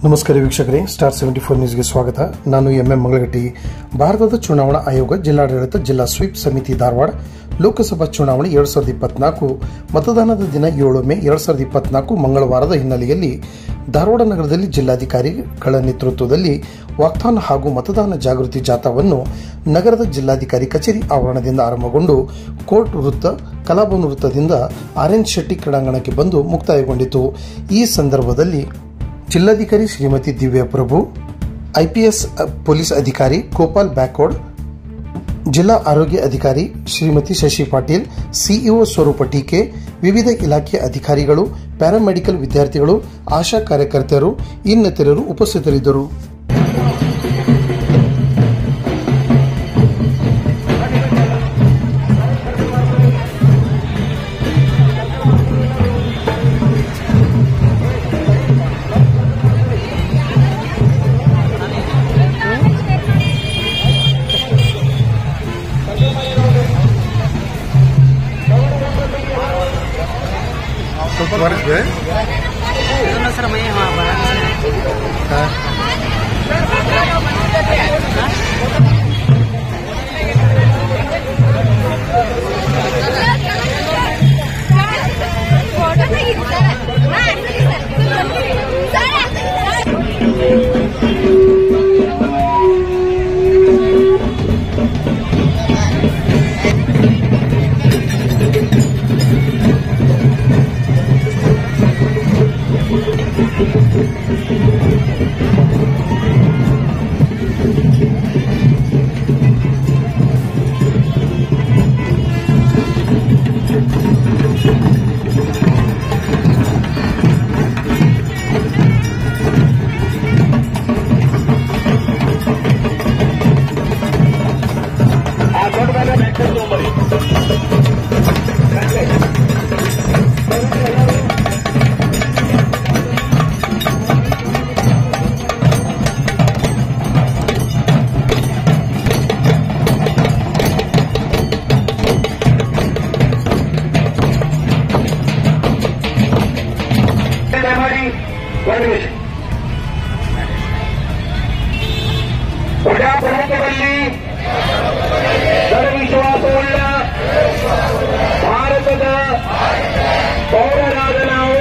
ನಮಸ್ಕಾರ ವೀಕ್ಷಕರೇ, ಸ್ಟಾರ್ 74 ನ್ಯೂಸ್ಗೆ ಸ್ವಾಗತ. ನಾನು ಎಂಎಂ ಮಂಗಳಗಟ್ಟಿ. ಭಾರತದ ಚುನಾವಣಾ ಆಯೋಗ ಜಿಲ್ಲಾಡಳಿತ ಜಿಲ್ಲಾ ಸ್ವೀಪ್ ಸಮಿತಿ ಧಾರವಾಡ ಲೋಕಸಭಾ ಚುನಾವಣೆ 2024 ಮತದಾನದ ದಿನ 7 ಮೇ 2024 ಮಂಗಳವಾರದ ಹಿನ್ನೆಲೆಯಲ್ಲಿ ಧಾರವಾಡ ನಗರದಲ್ಲಿ ಜಿಲ್ಲಾಧಿಕಾರಿಗಳ ನೇತೃತ್ವದಲ್ಲಿ ವಾಕ್ಥಾನ್ ಹಾಗೂ ಮತದಾನ ಜಾಗೃತಿ ಜಾಥಾವನ್ನು ನಗರದ ಜಿಲ್ಲಾಧಿಕಾರಿ ಕಚೇರಿ ಆವರಣದಿಂದ ಆರಂಭಗೊಂಡು ಕೋರ್ಟ್ ವೃತ್ತ, ಕಲಾಭವನ ವೃತ್ತದಿಂದ ಆರ್ಎನ್ ಶೆಟ್ಟಿ ಕ್ರೀಡಾಂಗಣಕ್ಕೆ ಬಂದು ಮುಕ್ತಾಯಗೊಂಡಿತು. ಈ ಸಂದರ್ಭದಲ್ಲಿ ಜಿಲ್ಲಾಧಿಕಾರಿ ಶ್ರೀಮತಿ ದಿವ್ಯಾ ಪ್ರಭು, ಐಪಿಎಸ್ ಪೊಲೀಸ್ ಅಧಿಕಾರಿ ಗೋಪಾಲ್ ಬ್ಯಾಕೋಡ್, ಜಿಲ್ಲಾ ಆರೋಗ್ಯ ಅಧಿಕಾರಿ ಶ್ರೀಮತಿ ಶಶಿ ಪಾಟೀಲ್, ಸಿಇಒ ಸ್ವರೂಪ ಟೀಕೆ, ವಿವಿಧ ಇಲಾಖೆಯ ಅಧಿಕಾರಿಗಳು, ಪ್ಯಾರಾಮೆಡಿಕಲ್ ವಿದ್ಯಾರ್ಥಿಗಳು, ಆಶಾ ಕಾರ್ಯಕರ್ತರು ಇನ್ನಿತರರು ಉಪಸ್ಥಿತರಿದ್ದರು. What is that? ಪ್ರಜಾಪ್ರಭುತ್ವದಲ್ಲಿ ಜನವಿಶ್ವಾಸವುಳ್ಳ ಭಾರತದ ಪೌರರಾದ ನಾವು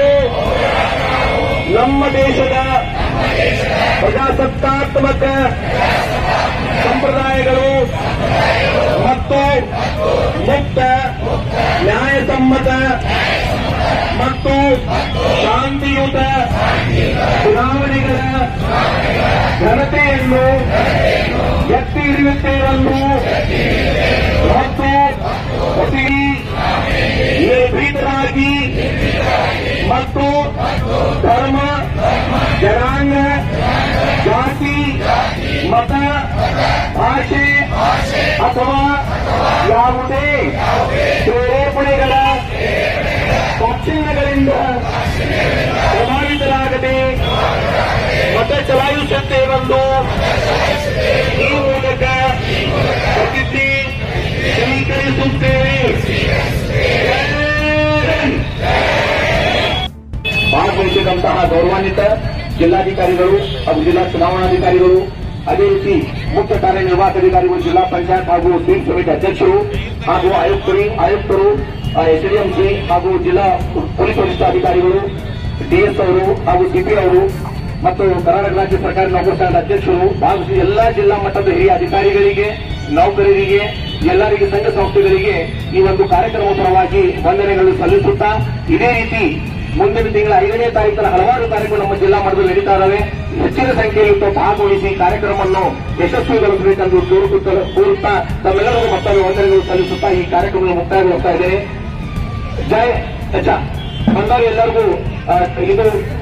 ನಮ್ಮ ದೇಶದ ಪ್ರಜಾಸತ್ತಾತ್ಮಕ ಸಂಪ್ರದಾಯಗಳು ಮತ್ತು ಮುಕ್ತ, ನ್ಯಾಯಸಮ್ಮತ ಮತ್ತು ಶಾಂತಿಯುತ ಚುನಾವಣೆಗಳ ಘನತೆಯನ್ನು ಎತ್ತಿ ಹಿಡಿಯುತ್ತೇವೆಂದು ಮತ್ತು ಅತಿ ನಿರ್ಭೀತರಾಗಿ ಮತ್ತು ಧರ್ಮ, ಜನಾಂಗ, ಜಾತಿ, ಮತ, ಭಾಷೆ ಅಥವಾ ಯಾವುದೇ ಪ್ರೇರೇಪಣೆಗಳ ಪಕ್ಷಗಳಿಂದ ಪ್ರಭಾವಿತರಾಗದೆ ಮತ ಚಲಾಯಿಸುತ್ತೇವೆಂದು ಈ ಮೂಲಕ ಪ್ರತಿಜ್ಞೆ ಸ್ವೀಕರಿಸುತ್ತೇವೆ. ಭಾಗವಹಿಸಿದಂತಹ ಗೌರವಾನ್ವಿತ ಜಿಲ್ಲಾಧಿಕಾರಿಗಳು ಹಾಗೂ ಜಿಲ್ಲಾ ಚುನಾವಣಾಧಿಕಾರಿಗಳು, ಅದೇ ರೀತಿ ಮುಖ್ಯ ಕಾರ್ಯನಿರ್ವಾಹಕ ಅಧಿಕಾರಿಗಳು, ಜಿಲ್ಲಾ ಪಂಚಾಯತ್ ಹಾಗೂ ಸ್ವೀಪ್ ಸಮಿತಿ ಅಧ್ಯಕ್ಷರು ಹಾಗೂ ಆಯುಕ್ತರು, ಎಸ್ಡಿಎಂಸಿ ಹಾಗೂ ಜಿಲ್ಲಾ ಪೊಲೀಸ್ ವರಿಷ್ಠಾಧಿಕಾರಿಗಳು, ಡಿಎಸ್ ಅವರು ಹಾಗೂ ಸಿಪಿ ಅವರು ಮತ್ತು ಕರ್ನಾಟಕ ರಾಜ್ಯ ಸರ್ಕಾರಿ ನೌಕರ ಸಂಘದ ಅಧ್ಯಕ್ಷರು ಭಾಗವಹಿಸಿ ಎಲ್ಲಾ ಜಿಲ್ಲಾ ಮಟ್ಟದ ಹಿರಿಯ ಅಧಿಕಾರಿಗಳಿಗೆ, ನೌಕರರಿಗೆ, ಎಲ್ಲರಿಗೆ, ಸಂಘ ಸಂಸ್ಥೆಗಳಿಗೆ ಈ ಒಂದು ಕಾರ್ಯಕ್ರಮ ಪರವಾಗಿ ವಂದನೆಗಳು ಸಲ್ಲಿಸುತ್ತಾ, ಇದೇ ರೀತಿ ಮುಂದಿನ ತಿಂಗಳ 5ನೇ ತಾರೀಕಿನ ಹಲವಾರು ಕಾರ್ಯಕ್ರಮ ನಮ್ಮ ಜಿಲ್ಲಾ ಮಟ್ಟದಲ್ಲಿ ನಡೀತಾ ಇದ್ದಾವೆ. ಹೆಚ್ಚಿನ ಸಂಖ್ಯೆಯಲ್ಲಿ ಭಾಗವಹಿಸಿ ಕಾರ್ಯಕ್ರಮವನ್ನು ಯಶಸ್ವಿಗೊಳಿಸಬೇಕೆಂದು ಕೋರುತ್ತಾ ತಮ್ಮೆಲ್ಲರಿಗೂ ಮತ್ತೊಮ್ಮೆ ವಂದನೆಗಳು ಸಲ್ಲಿಸುತ್ತಾ ಈ ಕಾರ್ಯಕ್ರಮವನ್ನು ಮುಕ್ತಾಯಗೊಳಿಸ್ತಾ ಇದ್ದೇನೆ. ಜೈ ಬಂದವರು ಎಲ್ಲರಿಗೂ ಇದು